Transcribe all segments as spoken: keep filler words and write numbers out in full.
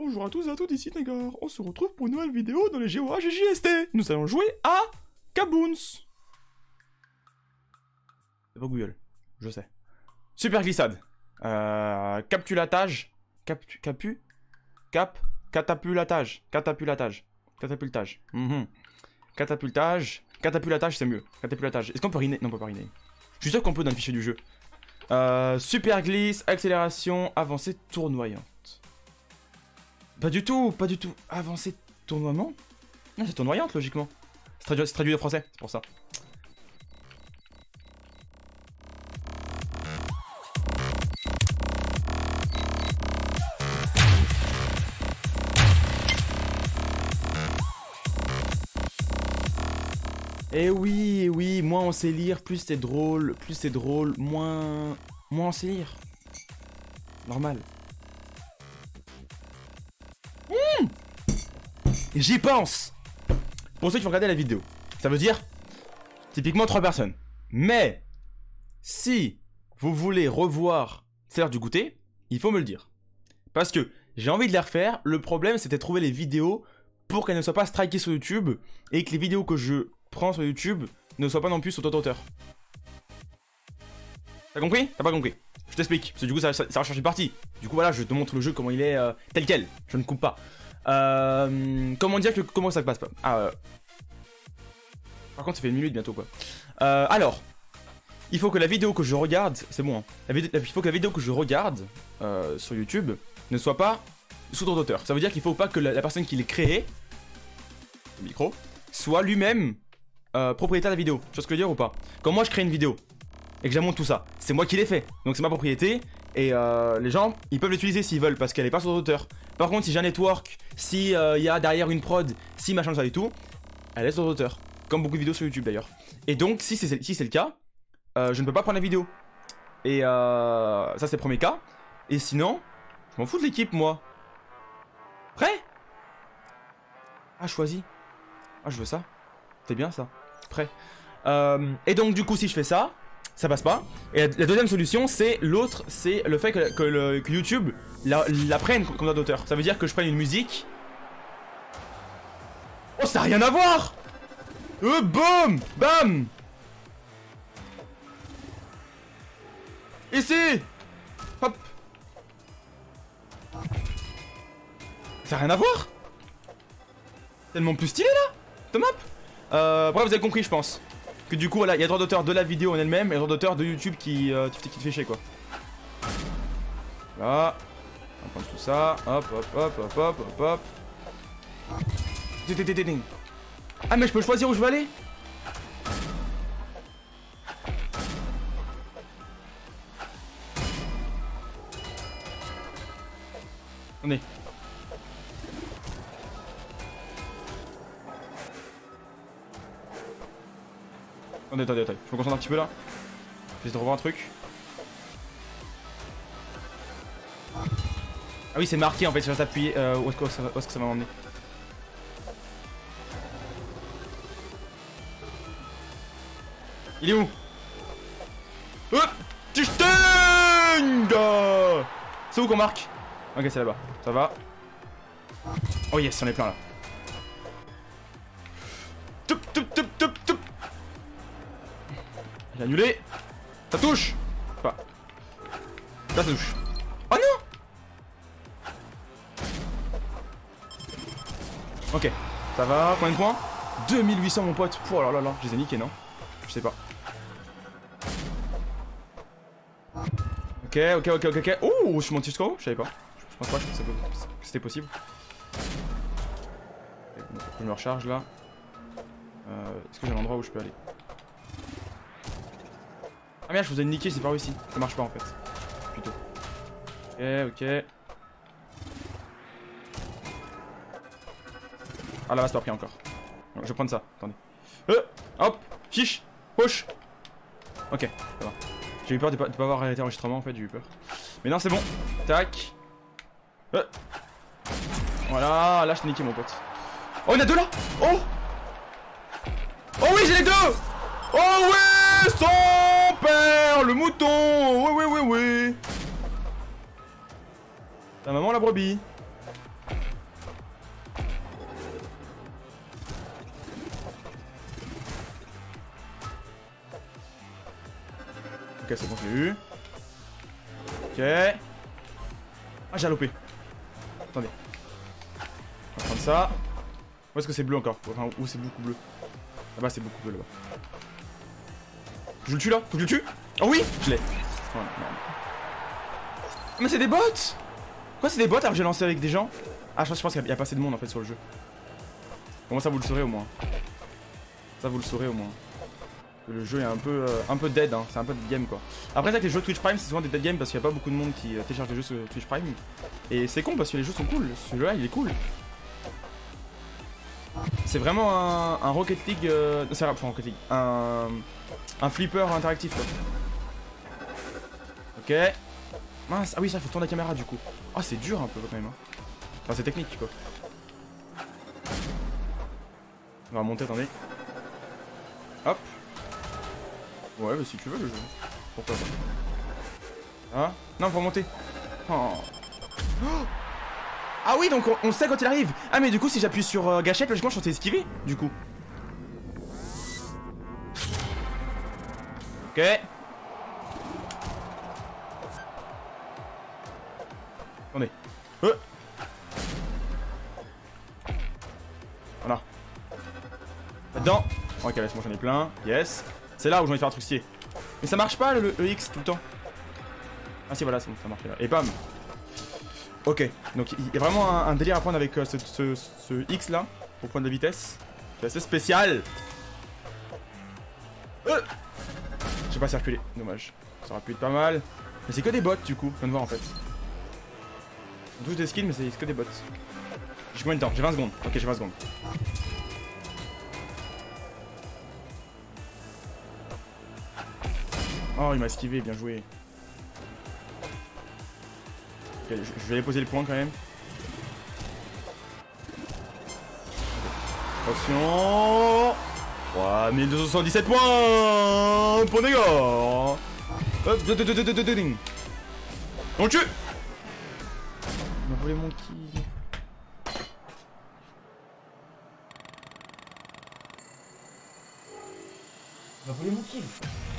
Bonjour à tous et à toutes, ici Negar. On se retrouve pour une nouvelle vidéo dans les G O A G J S T. Nous allons jouer à Kaboons. C'est pas Google, je sais. Super glissade. Euh, captulatage. Cap... Capu Cap... Catapulatage. Catapulatage. Catapultage. Mm-hmm. Catapultage. Catapulatage, c'est mieux. Catapulatage. Est-ce qu'on peut riner? Non, on peut pas riner. Je suis sûr qu'on peut dans le fichier du jeu. Euh, super glisse, accélération, avancée tournoyante. Pas du tout, pas du tout. Avancée tournoiement? Non, c'est tournoyante, logiquement. C'est traduit, traduit de français, c'est pour ça. Eh oui, eh oui, moins on sait lire, plus c'est drôle, plus c'est drôle, moins... moins on sait lire. Normal. Mmh, j'y pense. Pour ceux qui vont regarder la vidéo, ça veut dire typiquement trois personnes. Mais si vous voulez revoir c'est l'heure du goûter, il faut me le dire. Parce que j'ai envie de les refaire, le problème c'était de trouver les vidéos pour qu'elles ne soient pas strikées sur YouTube et que les vidéos que je prends sur YouTube ne soient pas non plus sur d'autres auteurs. T'as compris? T'as pas compris? Je t'explique, parce que du coup ça, ça, ça va changer de partie. Du coup voilà, je te montre le jeu comment il est euh, tel quel, je ne coupe pas. Euh, comment dire que comment ça se passe pas ah, euh... Par contre ça fait une minute bientôt quoi. Euh, alors, il faut que la vidéo que je regarde, c'est bon hein, la vidéo, il faut que la vidéo que je regarde euh, sur YouTube ne soit pas sous d'autres auteurs. Ça veut dire qu'il faut pas que la, la personne qui l'ait créé, le micro, soit lui-même euh, propriétaire de la vidéo. Tu vois ce que je veux dire ou pas? Quand moi je crée une vidéo et que j'amène tout ça, c'est moi qui l'ai fait, donc c'est ma propriété et euh, les gens ils peuvent l'utiliser s'ils veulent parce qu'elle est pas sur d'auteur. Par contre si j'ai un network, si il euh, y a derrière une prod, si machin ça et tout, elle est sur d'auteur, comme beaucoup de vidéos sur YouTube d'ailleurs. Et donc si c'est si c'est le cas, euh, je ne peux pas prendre la vidéo. Et euh, ça c'est le premier cas. Et sinon, je m'en fous de l'équipe moi. Prêt? Ah choisis. Ah je veux ça. C'est bien ça. Prêt. Euh, et donc du coup si je fais ça, ça passe pas. Et la, la deuxième solution c'est l'autre, c'est le fait que, que, le, que YouTube la, la prenne comme droit d'auteur. Ça veut dire que je prenne une musique. Oh ça n'a rien à voir. Euh boum. Bam. Ici. Hop. Ça n'a rien à voir. Tellement plus stylé là. Tom up. Euh, bref vous avez compris je pense. Que du coup voilà, il y a droit d'auteur de la vidéo en elle-même et droit d'auteur de YouTube qui, euh, qui te fait chier quoi. Là. On va prendre tout ça. Hop hop hop hop hop hop hop. Ah mais je peux choisir où je veux aller. On est. Attendez, attendez, attendez, je me concentre un petit peu là. J'essaie de revoir un truc. Ah oui, c'est marqué en fait, je vais s'appuyer. Euh, où est-ce que ça, est que ça va m'emmener? Il est où? Oh, c'est où qu'on marque? Ok, c'est là-bas, ça va. Oh yes, on est plein là. Toup, toup, toup, toup, toup. J'ai annulé. Ça touche. Pas. Là ça touche. Oh non. Ok. Ça va. Combien de points? deux mille huit cents mon pote. Oh là là là. Je les ai niqués non? Je sais pas. Ok ok ok ok ok. Oh je suis monté jusqu'en haut? Je savais pas. Je pense pas que c'était possible. Je me recharge là. Euh, Est-ce que j'ai un endroit où je peux aller? Ah merde, je vous ai niqué, c'est pas réussi. Ça marche pas en fait. Plutôt. Ok, ok. Ah là-bas, c'est pas pris encore. Je vais prendre ça, attendez. Euh, hop, fiche, push. Ok, ça va. J'ai eu peur de pas, de pas avoir arrêté l'enregistrement en fait, j'ai eu peur. Mais non, c'est bon. Tac. Euh. Voilà, là je t'ai niqué mon pote. Oh, il y en a deux là. Oh. Oh oui, j'ai les deux. Oh oui, son père, le mouton. Oui, oui, oui, oui. Ta maman la brebis. Ok, c'est bon, je l'ai eu. Ok. Ah, j'ai lopé. Attendez. On va prendre ça. Où est-ce que c'est bleu encore? Enfin, où c'est beaucoup bleu? Là-bas, c'est beaucoup bleu là-bas. Je le tue là? Faut que je le tue? Oh oui! Je l'ai. Oh, mais c'est des bots! Quoi, c'est des bots alors que j'ai lancé avec des gens? Ah, je pense, je pense qu'il y a pas assez de monde en fait sur le jeu. Bon, ça vous le saurez au moins. Ça vous le saurez au moins. Le jeu est un peu, euh, un peu dead, hein. C'est un peu dead game quoi. Après, ça que les jeux Twitch Prime, c'est souvent des dead game parce qu'il n'y a pas beaucoup de monde qui euh, télécharge des jeux sur Twitch Prime. Et c'est con parce que les jeux sont cool. Celui-là, il est cool. C'est vraiment un, un Rocket League. Euh, c'est pas Rocket League. Un, un flipper interactif quoi. Ok. Mince, ah oui, ça faut tourner la caméra du coup. Ah, c'est dur un peu quand même. Hein. Enfin, c'est technique quoi. On va monter, attendez. Hop. Ouais, bah si tu veux le jeu. Pourquoi pas. Ah, non, faut monter. Oh. Oh. Ah oui, donc on, on sait quand il arrive. Ah, mais du coup, si j'appuie sur euh, gâchette, logiquement, je suis censé esquiver, du coup. Ok. Attendez. Euh. Voilà. Là-dedans. Ok, laisse-moi, j'en ai plein. Yes. C'est là où j'ai envie de faire un truc stylé. Mais ça marche pas le, le X tout le temps. Ah si, voilà, ça marche là. Et bam. Ok, donc il y a vraiment un, un délire à prendre avec euh, ce, ce, ce X là pour prendre de la vitesse. C'est assez spécial. Euh J'ai pas circulé, dommage. Ça aurait pu être pas mal. Mais c'est que des bots du coup, je viens de voir en fait. On touche des skins mais c'est que des bots. J'ai combien de temps? J'ai vingt secondes. Ok, j'ai vingt secondes. Oh, il m'a esquivé, bien joué. Ok, je, je vais aller poser le point quand même. Attention. trois mille deux cent soixante-dix-sept points pour Negor. Hop, on le tue. Il m'a volé mon kill. Il m'a volé mon kill.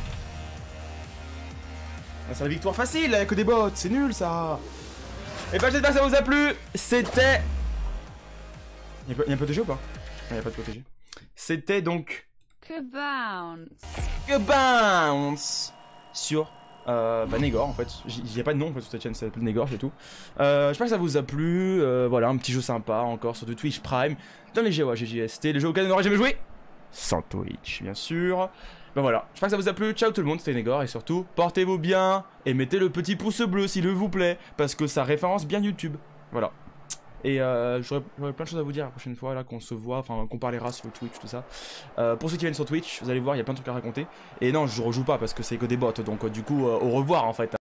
Ah, c'est la victoire facile avec des bots, c'est nul ça. Et bah j'espère que ça vous a plu. C'était... Y'a y a un peu de jeu ou pas? Non, y'a pas de protégé. C'était donc... Que bounce. Que bounce sur euh, bah, Negor en fait. Y'a pas de nom en fait sur cette chaîne, ça s'appelle Negor, c'est tout. Euh, j'espère que ça vous a plu. Euh, voilà, un petit jeu sympa encore sur du Twitch Prime. Dans les G O A G J S T, les jeux auxquels on n'aurait jamais joué. Sans Twitch, bien sûr. Ben voilà, j'espère que ça vous a plu, ciao tout le monde, c'était Negor, et surtout, portez-vous bien, et mettez le petit pouce bleu s'il vous plaît, parce que ça référence bien YouTube, voilà. Et euh, j'aurais plein de choses à vous dire la prochaine fois, là, qu'on se voit, enfin, qu'on parlera sur Twitch, tout ça. Euh, pour ceux qui viennent sur Twitch, vous allez voir, il y a plein de trucs à raconter, et non, je rejoue pas, parce que c'est que des bots, donc euh, du coup, euh, au revoir, en fait.